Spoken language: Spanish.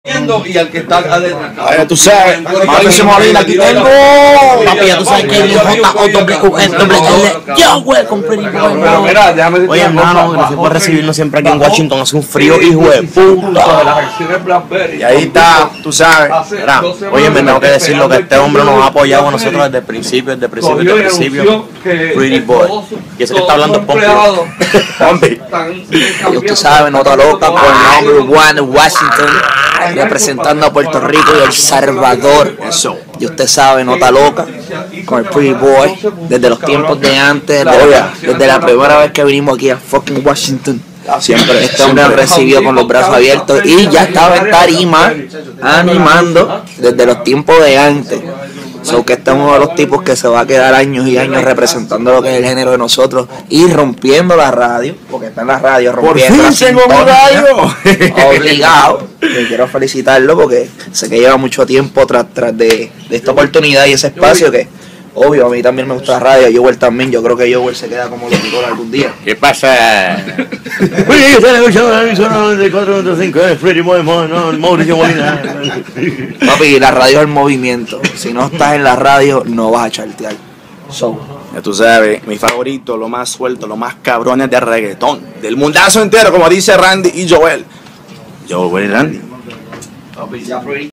Y al que está adentro. Tú sabes, Mauricio Molina, aquí tengo. Papi, ya tú sabes que es yo, güey, con Pretty Boy. Oye, hermano, gracias por recibirnos siempre aquí en Washington. Hace un frío, hijo de puta. Y ahí está, tú sabes. Mira, oye, me tengo que decirlo que este hombre nos ha apoyado a nosotros desde el principio, Pretty Boy. Y ese que está hablando es Pompi. Y usted sabe, Nota Loca por number one en Washington, representando a Puerto Rico y El Salvador. Eso. Y usted sabe, Nota Loca con el Pretty Boy, desde los tiempos de antes, desde la primera vez que vinimos aquí a fucking Washington. Siempre este hombre ha recibido con los brazos abiertos y ya estaba en tarima animando desde los tiempos de antes. So que este es uno de los tipos que se va a quedar años y años representando lo que es el género de nosotros y rompiendo la radio, porque está en la radio rompiendo. ¡Por fin tengo mi radio! Obligado. Que quiero felicitarlo porque sé que lleva mucho tiempo tras de esta oportunidad y ese espacio que, obvio, a mí también me gusta la radio, a Joel también. Yo creo que Joel se queda como locutor algún día. ¿Qué pasa? Oye, están escuchando la emisora 94.5 de Pretty Boy, Mauricio Molina. Papi, la radio es el movimiento. Si no estás en la radio, no vas a chartear. Ya tú sabes, mi favorito, lo más suelto, lo más cabrones de reggaetón. Del mundazo entero, como dice Randy y Joel. Joel y Randy.